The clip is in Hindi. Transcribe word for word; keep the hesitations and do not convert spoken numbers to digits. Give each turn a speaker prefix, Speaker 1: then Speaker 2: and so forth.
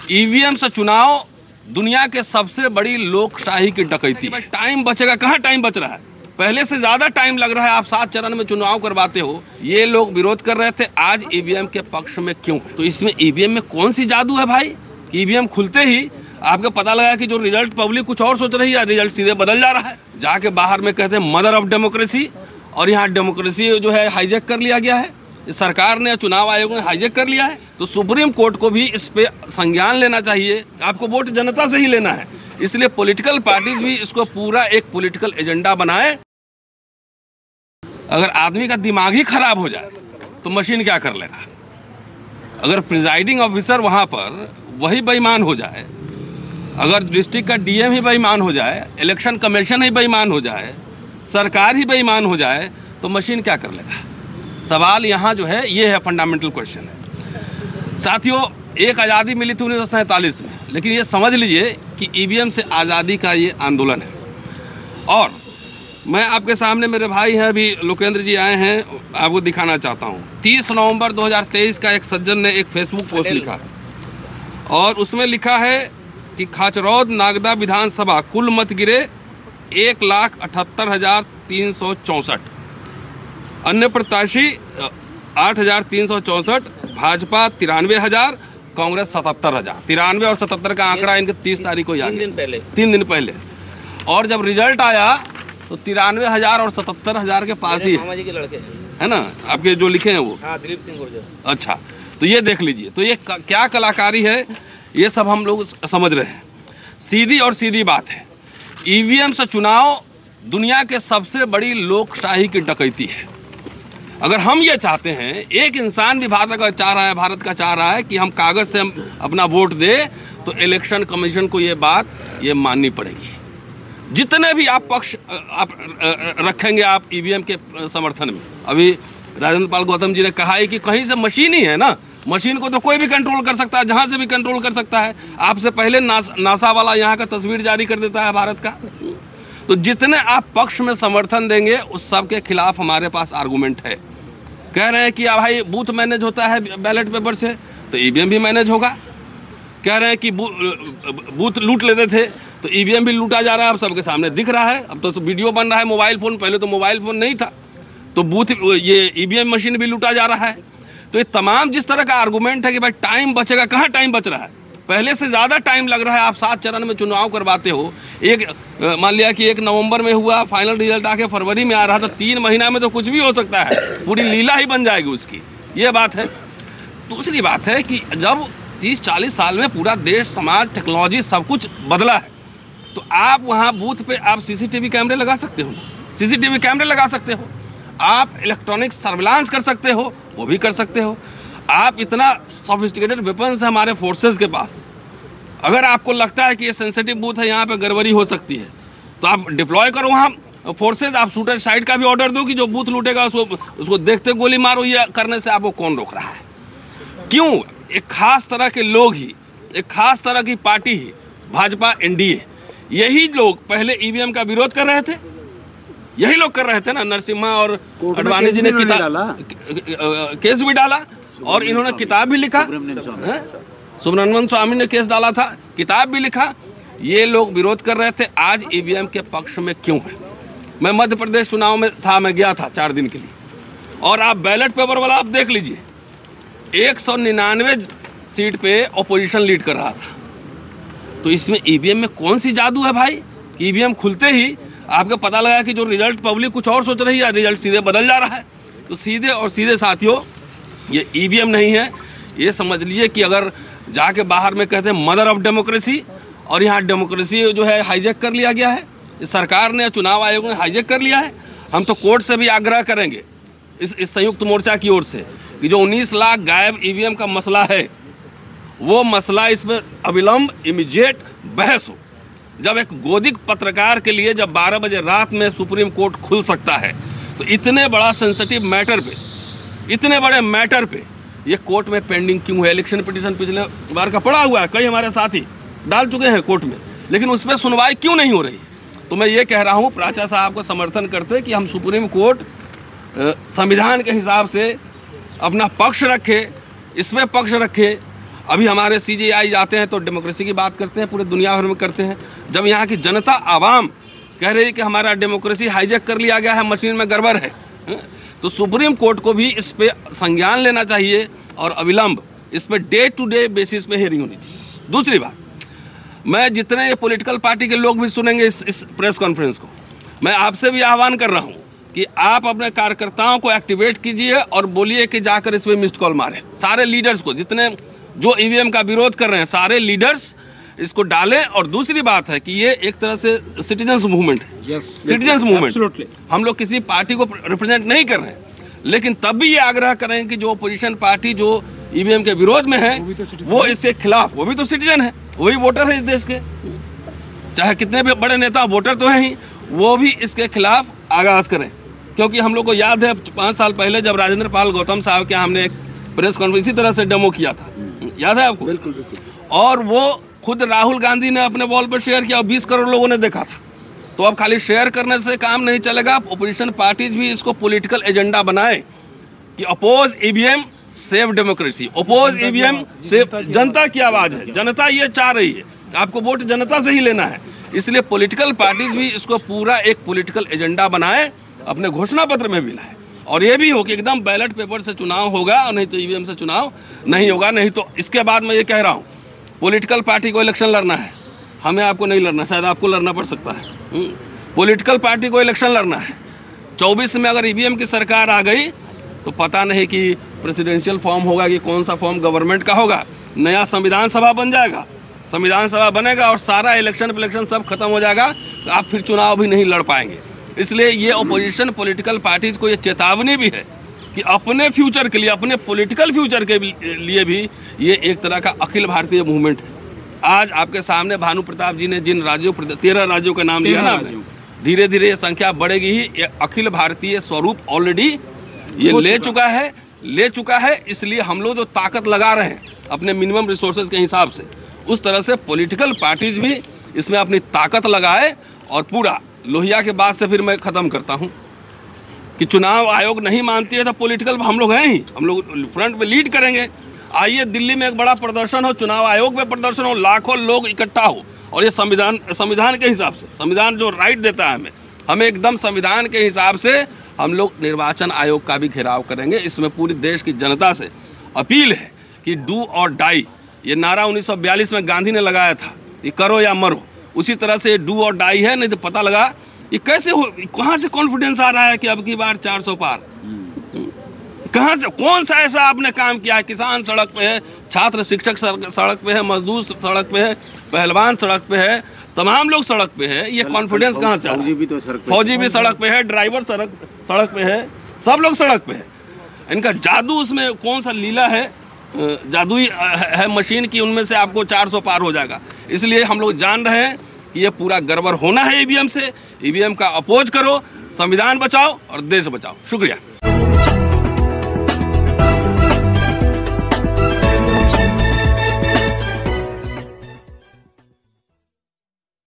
Speaker 1: ईवीएम से चुनाव दुनिया के सबसे बड़ी लोकशाही की डकैती। टाइम बचेगा, कहाँ टाइम बच रहा है, पहले से ज्यादा टाइम लग रहा है। आप सात चरण में चुनाव करवाते हो, ये लोग विरोध कर रहे थे, आज ईवीएम के पक्ष में क्यों? तो इसमें ईवीएम में कौन सी जादू है भाई? ईवीएम खुलते ही आपको पता लगा कि जो रिजल्ट पब्लिक कुछ और सोच रही है, रिजल्ट सीधे बदल जा रहा है। जाके बाहर में कहते हैं मदर ऑफ डेमोक्रेसी, और यहाँ डेमोक्रेसी जो है हाईजैक कर लिया गया है। सरकार ने, चुनाव आयोग ने हाईजैक कर लिया है। तो सुप्रीम कोर्ट को भी इस पे संज्ञान लेना चाहिए। आपको वोट जनता से ही लेना है, इसलिए पॉलिटिकल पार्टीज भी इसको पूरा एक पॉलिटिकल एजेंडा बनाए। अगर आदमी का दिमाग ही खराब हो जाए तो मशीन क्या कर लेगा? अगर प्रिजाइडिंग ऑफिसर वहाँ पर वही बेईमान हो जाए, अगर डिस्ट्रिक्ट का डीएम ही बेईमान हो जाए, इलेक्शन कमीशन ही बेईमान हो जाए, सरकार ही बेईमान हो जाए, तो मशीन क्या कर लेगा? सवाल यहाँ जो है ये है, फंडामेंटल क्वेश्चन है। साथियों, एक आज़ादी मिली थी उन्नीस सौ सैंतालीस में, लेकिन ये समझ लीजिए कि ईवीएम से आज़ादी का ये आंदोलन है। और मैं आपके सामने, मेरे भाई हैं अभी लोकेंद्र जी आए हैं, आपको दिखाना चाहता हूँ। तीस नवंबर दो हज़ार तेईस का एक सज्जन ने एक फेसबुक पोस्ट लिखा है, और उसमें लिखा है कि खाचरौद नागदा विधानसभा कुल मत गिरे एक लाख अठहत्तर हज़ार तीन सौ चौंसठ, अन्य प्रत्याशी आठ हज़ार तीन सौ चौंसठ, भाजपा तिरानवे हज़ार, कांग्रेस सतहत्तर हज़ार। तिरानवे और सतहत्तर का आंकड़ा इनके तीस तारीख को याद, तीन दिन पहले तीन दिन पहले और जब रिजल्ट आया तो तिरानवे हज़ार और सतहत्तर हज़ार के पास ही है, के लड़के है ना, आपके जो लिखे हैं वो। हाँ, दिलीप सिंह गुर्जर। अच्छा, तो ये देख लीजिए, तो ये क्या कलाकारी है, ये सब हम लोग समझ रहे हैं। सीधी और सीधी बात है, ईवीएम से चुनाव दुनिया के सबसे बड़ी लोकशाही की डकैती है। अगर हम ये चाहते हैं, एक इंसान भी भारत का चाह रहा है, भारत का चाह रहा है कि हम कागज़ से हम अपना वोट दे, तो इलेक्शन कमीशन को ये बात ये माननी पड़ेगी। जितने भी आप पक्ष आप रखेंगे आप ईवीएम के समर्थन में, अभी राजेंद्र पाल गौतम जी ने कहा है कि कहीं से मशीन ही है ना, मशीन को तो कोई भी कंट्रोल कर सकता है, जहाँ से भी कंट्रोल कर सकता है। आपसे पहले नास, नासा वाला यहाँ का तस्वीर जारी कर देता है भारत का। तो जितने आप पक्ष में समर्थन देंगे, उस सब के खिलाफ हमारे पास आर्गूमेंट है। कह रहे हैं कि भाई बूथ मैनेज होता है बैलेट पेपर से, तो ईवीएम भी मैनेज होगा। कह रहे हैं कि बू, बूथ लूट लेते थे, तो ईवीएम भी लूटा जा रहा है, अब सबके सामने दिख रहा है। अब तो वीडियो बन रहा है मोबाइल फ़ोन, पहले तो मोबाइल फ़ोन नहीं था, तो बूथ ये ईवीएम मशीन भी लूटा जा रहा है। तो ये तमाम जिस तरह का आर्गूमेंट है कि भाई टाइम बचेगा, कहाँ टाइम बच रहा है, पहले से ज़्यादा टाइम लग रहा है। आप सात चरण में चुनाव करवाते हो, एक मान लिया कि एक नवंबर में हुआ, फाइनल रिजल्ट आके फरवरी में आ रहा था, तीन महीना में तो कुछ भी हो सकता है, पूरी लीला ही बन जाएगी उसकी, ये बात है। दूसरी बात है कि जब तीस चालीस साल में पूरा देश, समाज, टेक्नोलॉजी सब कुछ बदला है, तो आप वहाँ बूथ पे आप सीसीटीवी कैमरे लगा सकते हो, सीसीटीवी कैमरे लगा सकते हो, आप इलेक्ट्रॉनिक सर्विलांस कर सकते हो, वो भी कर सकते हो। आप इतना सोफिस्टिकेटेड वेपन्स है हमारे फोर्सेस के पास। अगर आपको लगता है कि ये सेंसिटिव बूथ है, यहाँ पे गड़बड़ी हो सकती है, तो आप डिप्लॉय करो वहाँ फोर्सेस। आप शूटर साइड का भी ऑर्डर दो कि जो बूथ लूटेगा उसको उसको देखते गोली मारो। ये करने से आपको कौन रोक रहा है? क्यों? एक खास तरह के लोग ही, एक खास तरह की पार्टी ही, भाजपा, एनडीए, यही लोग पहले ईवीएम का विरोध कर रहे थे, यही लोग कर रहे थे ना। नरसिम्हा और अडवाणी जी ने किताब केस भी डाला, और इन्होंने किताब भी लिखा, सुब्रमण्यम स्वामी ने केस डाला था, किताब भी लिखा। ये लोग विरोध कर रहे थे, आज ईवीएम के पक्ष में क्यों है? मैं मध्य प्रदेश चुनाव में था, मैं गया था चार दिन के लिए, और आप बैलेट पेपर वाला आप देख लीजिए, एक सौ निन्यानवे सीट पे ऑपोजिशन लीड कर रहा था। तो इसमें ईवीएम में कौन सी जादू है भाई? ईवीएम खुलते ही आपको पता लगा कि जो रिजल्ट पब्लिक कुछ और सोच रही है, रिजल्ट सीधे बदल जा रहा है। तो सीधे और सीधे साथियों, ये ईवीएम नहीं है। ये समझ लीजिए कि अगर जाके बाहर में कहते हैं मदर ऑफ डेमोक्रेसी, और यहाँ डेमोक्रेसी जो है हाईजैक कर लिया गया है। सरकार ने, चुनाव आयोग ने हाईजैक कर लिया है। हम तो कोर्ट से भी आग्रह करेंगे इस इस संयुक्त मोर्चा की ओर से कि जो उन्नीस लाख गायब ईवीएम का मसला है, वो मसला इसमें अविलंब इमीडिएट बहस हो। जब एक गोदिक पत्रकार के लिए जब बारह बजे रात में सुप्रीम कोर्ट खुल सकता है, तो इतने बड़ा सेंसिटिव मैटर पे, इतने बड़े मैटर पे ये कोर्ट में पेंडिंग क्यों है? इलेक्शन पिटीशन पिछले बार का पड़ा हुआ है, कई हमारे साथी डाल चुके हैं कोर्ट में, लेकिन उस पर सुनवाई क्यों नहीं हो रही? तो मैं ये कह रहा हूँ, प्राचा साहब को समर्थन करते कि हम सुप्रीम कोर्ट संविधान के हिसाब से अपना पक्ष रखे, इसमें पक्ष रखे। अभी हमारे सी जे आई जाते हैं तो डेमोक्रेसी की बात करते हैं, पूरे दुनिया भर में करते हैं। जब यहाँ की जनता आवाम कह रही है कि हमारा डेमोक्रेसी हाईजैक कर लिया गया है, मशीन में गड़बड़ है, तो सुप्रीम कोर्ट को भी इस पे संज्ञान लेना चाहिए और अविलंब इस पे डे टू डे बेसिस पे हियरिंग होनी चाहिए। दूसरी बात, मैं जितने ये पॉलिटिकल पार्टी के लोग भी सुनेंगे इस इस प्रेस कॉन्फ्रेंस को, मैं आपसे भी आह्वान कर रहा हूँ कि आप अपने कार्यकर्ताओं को एक्टिवेट कीजिए और बोलिए कि जाकर इस पर मिस्ड कॉल मारें। सारे लीडर्स को, जितने जो ईवीएम का विरोध कर रहे हैं, सारे लीडर्स इसको डालें। और दूसरी बात है कि ये एक तरह से सिटीजन्स मूवमेंट है, सिटीजन्स मूवमेंट। हम लोग किसी पार्टी को रिप्रेजेंट नहीं कर रहे हैं, लेकिन तब भी ये आग्रह करें कि जो अपोजिशन पार्टी जो ईवीएम के विरोध में है वो, वो इसके खिलाफ, वो भी तो सिटीजन है, वही वोटर है इस देश के, चाहे कितने भी बड़े नेता वोटर तो हैं ही, वो भी इसके खिलाफ आगाज करें। क्योंकि हम लोग को याद है पाँच साल पहले जब राजेंद्र पाल गौतम साहब के हमने एक प्रेस कॉन्फ्रेंस इसी तरह से डेमो किया था, याद है आपको? बिल्कुल बिल्कुल। और वो खुद राहुल गांधी ने अपने वॉल पर शेयर किया और बीस करोड़ लोगों ने देखा था। तो अब खाली शेयर करने से काम नहीं चलेगा, अपोजिशन पार्टीज भी इसको पॉलिटिकल एजेंडा बनाए कि oppose EVM save democracy, oppose EVM save. जनता की आवाज़ है, जनता ये चाह रही है, आपको वोट जनता से ही लेना है। इसलिए पॉलिटिकल पार्टीज भी इसको पूरा एक पॉलिटिकल एजेंडा बनाए, अपने घोषणा पत्र में भी लाए, और ये भी हो कि एकदम बैलेट पेपर से चुनाव होगा और नहीं तो ईवीएम से चुनाव नहीं होगा। नहीं तो इसके बाद मैं ये कह रहा हूँ, पॉलिटिकल पार्टी को इलेक्शन लड़ना है, हमें आपको नहीं लड़ना, शायद आपको लड़ना पड़ सकता है। पॉलिटिकल पार्टी को इलेक्शन लड़ना है। चौबीस में अगर ईवीएम की सरकार आ गई तो पता नहीं कि प्रेसिडेंशियल फॉर्म होगा कि कौन सा फॉर्म गवर्नमेंट का होगा, नया संविधान सभा बन जाएगा, संविधान सभा बनेगा और सारा इलेक्शन इलेक्शन सब खत्म हो जाएगा, तो आप फिर चुनाव भी नहीं लड़ पाएंगे। इसलिए ये अपोजिशन पॉलिटिकल पार्टीज को ये चेतावनी भी है कि अपने फ्यूचर के लिए, अपने पॉलिटिकल फ्यूचर के लिए भी ये एक तरह का अखिल भारतीय मूवमेंट है। आज आपके सामने भानु प्रताप जी ने जिन राज्यों, तेरह राज्यों का नाम लिया ना, धीरे धीरे ये संख्या बढ़ेगी ही। ये अखिल भारतीय स्वरूप ऑलरेडी ये ले चुका है ले चुका है इसलिए हम लोग जो ताकत लगा रहे हैं अपने मिनिमम रिसोर्सेज के हिसाब से, उस तरह से पॉलिटिकल पार्टीज भी इसमें अपनी ताकत लगाए। और पूरा लोहिया के बाद से फिर मैं ख़त्म करता हूँ कि चुनाव आयोग नहीं मानती है तो पॉलिटिकल हम लोग हैं ही, हम लोग फ्रंट पे लीड करेंगे। आइए दिल्ली में एक बड़ा प्रदर्शन हो, चुनाव आयोग पे प्रदर्शन हो, लाखों लोग इकट्ठा हो, और ये संविधान संविधान के हिसाब से, संविधान जो राइट देता है हमें हमें एकदम संविधान के हिसाब से हम लोग निर्वाचन आयोग का भी घेराव करेंगे। इसमें पूरी देश की जनता से अपील है कि डू और डाई, ये नारा उन्नीस सौ बयालीस में गांधी ने लगाया था, ये करो या मरो, उसी तरह से डू और डाई है। नहीं तो पता लगा ये कैसे हो, कहाँ से कॉन्फिडेंस आ रहा है कि अब की बार चार सौ पार, कहाँ से, कौन सा ऐसा आपने काम किया है? किसान सड़क पे है, छात्र शिक्षक सड़क पे है, मजदूर सड़क पे है, पहलवान सड़क पे है, तमाम लोग सड़क पे है। ये कॉन्फिडेंस कहाँ से? फौजी भी तो सड़क पे, फौजी भी सड़क पे है, ड्राइवर सड़क सड़क पे है, सब लोग सड़क पे है। इनका जादू, उसमें कौन सा लीला है, जादुई है मशीन की, उनमें से आपको चार सौ पार हो जाएगा। इसलिए हम लोग जान रहे हैं कि ये पूरा गड़बड़ होना है ईवीएम से। ईवीएम का अपोज करो, संविधान बचाओ और देश बचाओ। शुक्रिया।